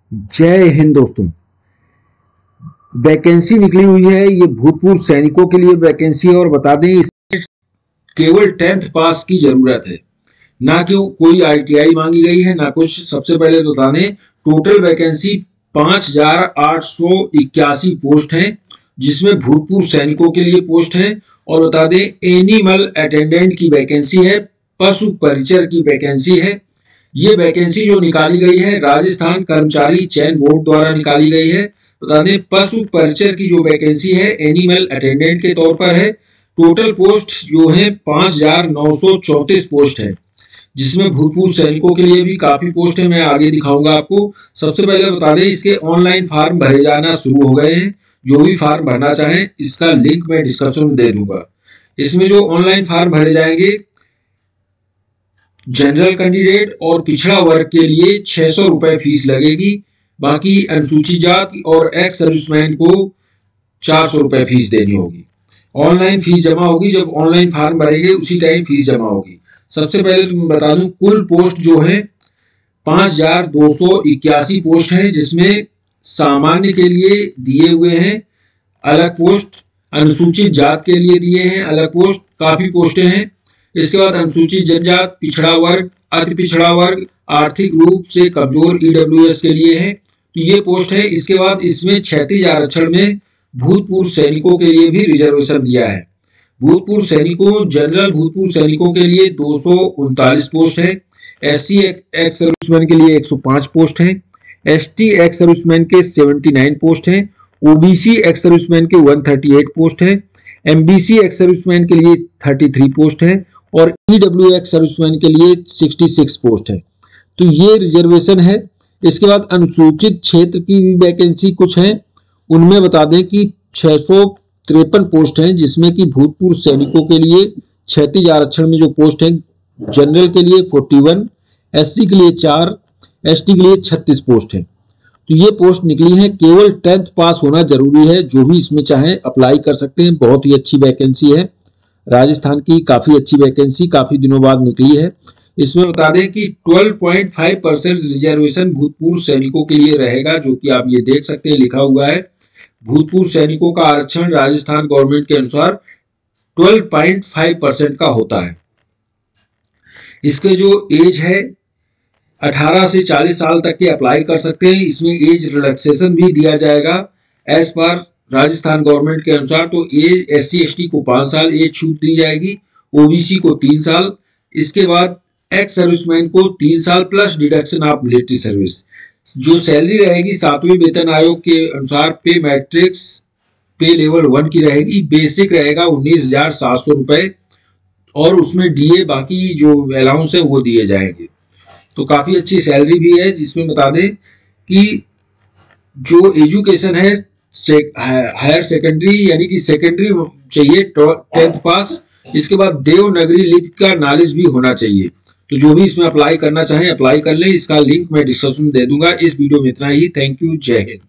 जय हिंद दोस्तों। वैकेंसी निकली हुई है, ये भूतपूर्व सैनिकों के लिए वैकेंसी है और बता दें इसमें केवल 10th पास की जरूरत है, ना कि कोई ITI मांगी गई है ना कुछ। सबसे पहले तो बता दें टोटल वैकेंसी 5881 पोस्ट हैं, जिसमें भूतपूर्व सैनिकों के लिए पोस्ट है। और बता दें एनिमल अटेंडेंट की वैकेंसी है, पशु परिचर की वैकेंसी है। ये वैकेंसी जो निकाली गई है राजस्थान कर्मचारी चयन बोर्ड द्वारा निकाली गई है। बता दें पशु परिचर की जो वैकेंसी है एनिमल अटेंडेंट के तौर पर है। टोटल पोस्ट जो है 5934 पोस्ट है, जिसमें भूतपूर्व सैनिकों के लिए भी काफी पोस्ट है, मैं आगे दिखाऊंगा आपको। सबसे पहले बता दें इसके ऑनलाइन फॉर्म भरे जाना शुरू हो गए हैं। जो भी फॉर्म भरना चाहें इसका लिंक मैं डिस्क्रिप्शन में दे दूंगा। इसमें जो ऑनलाइन फॉर्म भरे जाएंगे जनरल कैंडिडेट और पिछड़ा वर्ग के लिए 600 रुपए फीस लगेगी। बाकी अनुसूचित जाति और एक्स सर्विसमैन को 400 रुपए फीस देनी होगी। ऑनलाइन फीस जमा होगी, जब ऑनलाइन फॉर्म भरेंगे उसी टाइम फीस जमा होगी। सबसे पहले तो मैं बता दूं कुल पोस्ट जो है 5281 पोस्ट है, जिसमें सामान्य के लिए दिए हुए हैं अलग पोस्ट, अनुसूचित जाति के लिए दिए हैं अलग पोस्ट, काफी पोस्टें हैं। इसके बाद अनुसूचित जनजाति, पिछड़ा वर्ग, अति पिछड़ा वर्ग, आर्थिक रूप से कमजोर EWS के लिए है, तो ये पोस्ट है। इसके बाद इसमें क्षैतिज आरक्षण में भूतपूर्व सैनिकों के लिए भी रिजर्वेशन दिया है। भूतपूर्व सैनिकों जनरल भूतपूर्व सैनिकों के लिए 239 पोस्ट है, SC एक्स सर्विसमैन के लिए 105 पोस्ट है, ST एक्स सर्विसमैन के 79 पोस्ट है, OBC एक्स सर्विसमैन के 138 पोस्ट है, MBC एक्स सर्विसमैन के लिए 33 पोस्ट है और EWX सर्विसमैन के लिए 66 पोस्ट है। तो ये रिजर्वेशन है। इसके बाद अनुसूचित क्षेत्र की भी वैकेंसी कुछ है, उनमें बता दें कि 653 पोस्ट हैं, जिसमें कि भूतपूर्व सैनिकों के लिए क्षैतिज आरक्षण में जो पोस्ट है जनरल के लिए 41, SC के लिए 4, ST के लिए 36 पोस्ट है। तो ये पोस्ट निकली है, केवल 10th पास होना जरूरी है। जो भी इसमें चाहे अप्लाई कर सकते हैं। बहुत ही अच्छी वैकेंसी है, राजस्थान की काफी अच्छी वैकेंसी काफी दिनों बाद निकली है। इसमें बता दें कि 12.5% रिजर्वेशन भूतपूर्व सैनिकों के लिए रहेगा, जो कि आप ये देख सकते हैं लिखा हुआ है। भूतपूर्व सैनिकों का आरक्षण राजस्थान गवर्नमेंट के अनुसार 12.5% का होता है। इसके जो एज है 18 से 40 साल तक के अप्लाई कर सकते हैं। इसमें एज रिलैक्सेशन भी दिया जाएगा एज पर राजस्थान गवर्नमेंट के अनुसार। तो एज SC ST को 5 साल एज छूट दी जाएगी, OBC को 3 साल, इसके बाद एक्स सर्विसमैन को 3 साल plus deduction of military service. जो सैलरी रहेगी 7वें वेतन आयोग के अनुसार पे मैट्रिक्स पे लेवल 1 की रहेगी। बेसिक रहेगा 19,700 रुपए और उसमें DA बाकी जो अलाउंस है वो दिए जाएंगे। तो काफी अच्छी सैलरी भी है। जिसमें बता दें कि जो एजुकेशन है हायर सेकेंडरी यानी कि सेकेंडरी चाहिए 10th पास। इसके बाद देवनागरी लिपि का नॉलेज भी होना चाहिए। तो जो भी इसमें अप्लाई करना चाहे अप्लाई कर ले। इसका लिंक मैं डिस्क्रिप्शन में दे दूंगा। इस वीडियो में इतना ही। थैंक यू, जय हिंद।